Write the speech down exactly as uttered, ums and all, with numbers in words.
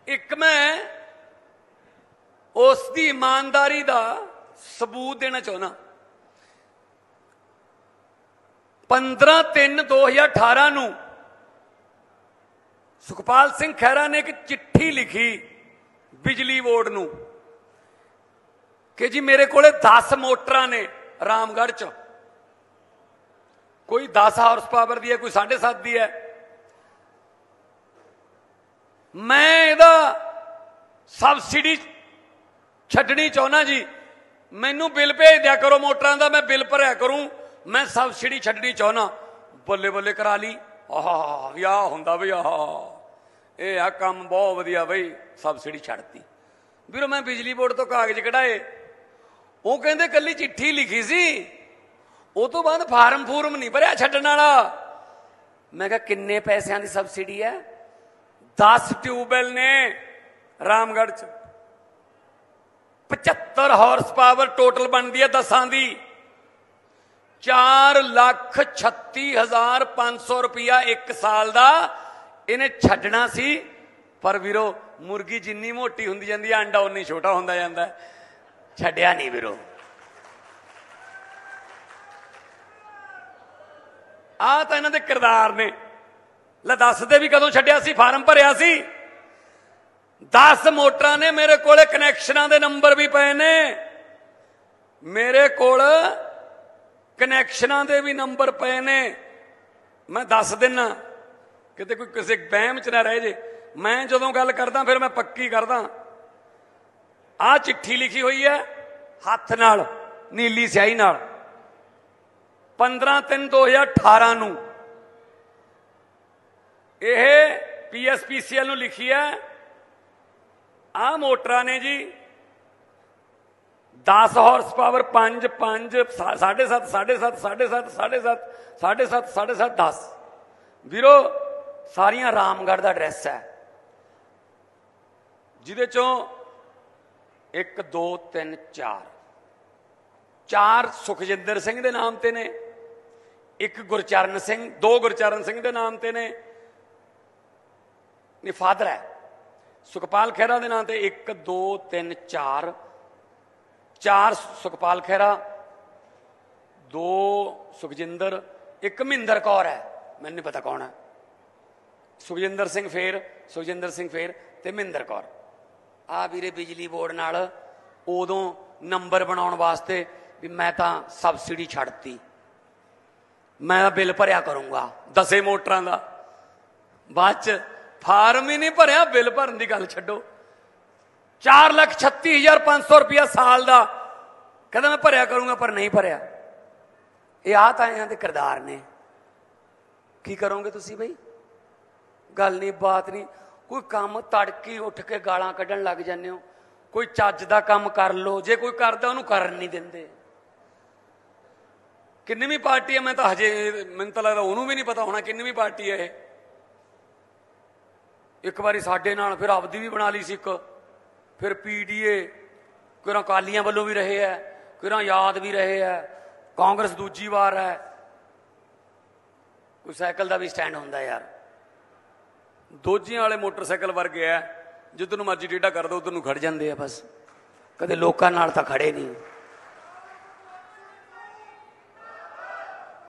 एक मैं उसकी ईमानदारी का सबूत देना चाहना। पंद्रह तीन दो हजार अठारह नू सुखपाल सिंह खैरा ने एक चिट्ठी लिखी बिजली बोर्ड नू कि जी मेरे को दस मोटर ने रामगढ़ च, कोई दस हाउस पावर दी है, कोई साढ़े सत्त दी है। मैं इहदा सबसिडी छड्डनी चाहना जी, मैनू बिल भेज दिया करो मोटरां दा, मैं बिल भरिया करूं, मैं सबसिडी छड्डनी चाहना। बल्ले बल्ले करा ली, आह भी आ हुंदा बई आह ये आ काम बहुत वधिया बई, सबसिडी छड्डती। ਵੀਰੋ मैं बिजली बोर्ड तो कागज कढ़ाए, वो कहते कली चिट्ठी लिखी सी, वो तो बाद फार्म फूरम नहीं भरिया छड्डण वाला। मैं कहा किन्ने पैसों की सबसिडी है? दस ट्यूबवैल ने रामगढ़ च, पचहत्तर हॉर्स पावर टोटल बनती है दसां दी, चार लाख छत्ती हजार पांच सौ रुपया एक साल का इन्हें छड्डना सी। पर वीरो मुर्गी जिन्नी मोटी हुंदी जांदी है अंडा उन्नी छोटा हुंदा जांदा है, छड्डिया नहीं वीरो। आ तो इन्हां दे किरदार ने। ला दस दे भी कदों छड्डिया सी, फार्म भरिया सी। दस मोटरां ने मेरे कोले कनैक्शनां दे नंबर भी पे ने, मेरे कोल कनैक्शनां दे भी नंबर पे ने। मैं दस दिना किते कोई किसी बहम च ना रह जे। मैं जदों गल करदा फिर मैं पक्की करदा। आ चिट्ठी लिखी हुई है हथ नाल नीली स्याही नाल, पंद्रह तीन दो हजार अठारह नू यह P S P C L नू लिखी है। आ मोटरां ने जी दस हॉर्स पावर पांच पांच साढ़े सत्त साढ़े सत्त साढ़े सत्त साढ़े सत्त साढ़े सत्त साढ़े सत्त दस। वीरो सारियां रामगढ़ का एड्रैस है, जिदे चों एक दो तीन चार चार सुखजिंदर सिंह के नाम ते ने, एक गुरचरण सिंह, दो गुरचरण सिंह के नाम ते ने, फादर है सुखपाल खैरा के नाम ते एक दो तीन चार चार सुखपाल खैरा, दो सुखजिंदर, एक महिंदर कौर है, मैनूं नहीं पता कौन है। सुखजिंदर सिंह फेर सुखजिंदर सिंह फेर ते महिंदर कौर। आ वीरे बिजली बोर्ड नाल उदों नंबर बनाउण वास्ते भी मैं तां सबसिडी छड्डती, मैं बिल भरिया करूँगा दसे मोटरां दा। बाद च फार्म ही नहीं भरिया, बिल भरन की गल छड्डो। चार लख छत्ती हजार पांच सौ रुपया साल का कहता मैं भरिया करूँगा, पर नहीं भरिया। ये आ तां इन्हां दे किरदार ने। की करोगे तुसीं बई? गल नहीं बात नहीं। कोई काम तड़की उठ के गालां कढ़न लग जाते हो, कोई चज दा काम कर लो, जे कोई करदा उहनूं करन नहीं देंदे। किन्नवीं पार्टी है? मैं तो हजे मैनूं तां लगदा उहनूं भी नहीं पता होना किन्नवीं पार्टी है। एक बारी साडे नाल फिर आपदी भी बना ली सी एक, फिर पी डी ए कोई अकालियां वालों भी रहे है, कोई याद भी रहे है, कांग्रेस दूजी बार है। कोई साइकिल का भी स्टैंड होंदा यार, दोजियां वाले मोटरसाइकिल वर्गे है, जिधर मर्जी टेढ़ा कर दो उधर खड़ जाते हैं बस, कदे लोकां नाल तां खड़े नहीं।